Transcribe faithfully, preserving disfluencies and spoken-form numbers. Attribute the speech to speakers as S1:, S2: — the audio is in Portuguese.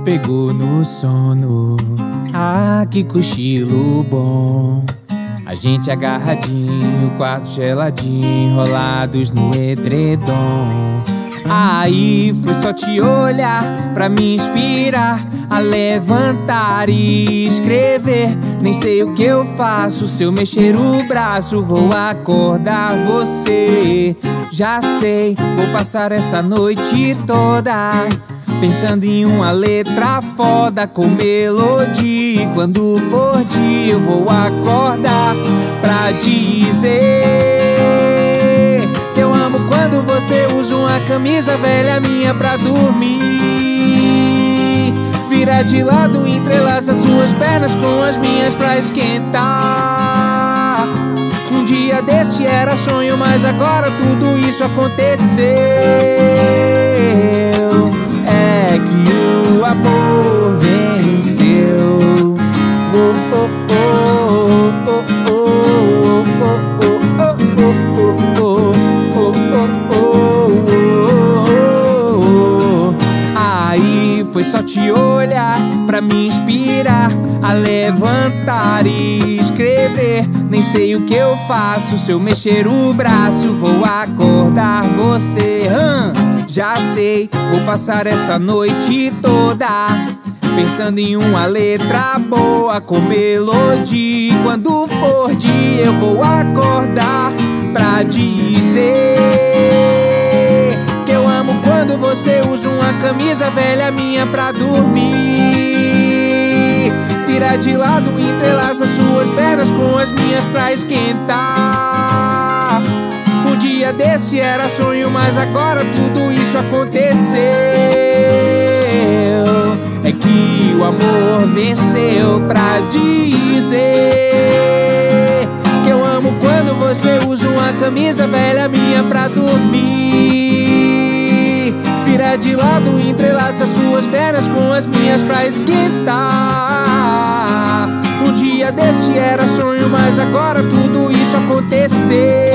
S1: pegou no sono. Ah, que cochilo bom. A gente agarradinho, quarto geladinho, enrolados no edredom. Aí foi só te olhar pra me inspirar a levantar e escrever. Nem sei o que eu faço, se eu mexer o braço vou acordar você. Já sei, vou passar essa noite toda pensando em uma letra foda com melodia. E quando for dia eu vou acordar pra dizer que eu amo quando você usa uma camisa velha minha pra dormir. Vira de lado, entrelaça suas pernas com as minhas pra esquentar. Um dia desse era sonho, mas agora tudo isso aconteceu. É que o amor venceu. Oh, oh, oh, oh, oh, oh, oh. Aí foi só te olhar pra me inspirar a levantar e escrever. Nem sei o que eu faço, se eu mexer o braço vou acordar você. hum. Já sei, vou passar essa noite toda pensando em uma letra boa com melodia. E quando for dia eu vou acordar pra dizer que eu amo quando você usa uma camisa velha minha pra dormir. Vira de lado, entrelaça suas pernas com as minhas pra esquentar. Um dia desse era sonho, mas agora tudo isso aconteceu. É que o amor venceu pra dizer que eu amo quando você usa uma camisa velha minha pra dormir. Vira de lado, entrelaça suas pernas com as minhas pra esquentar. Um dia desse era sonho, mas agora tudo isso aconteceu.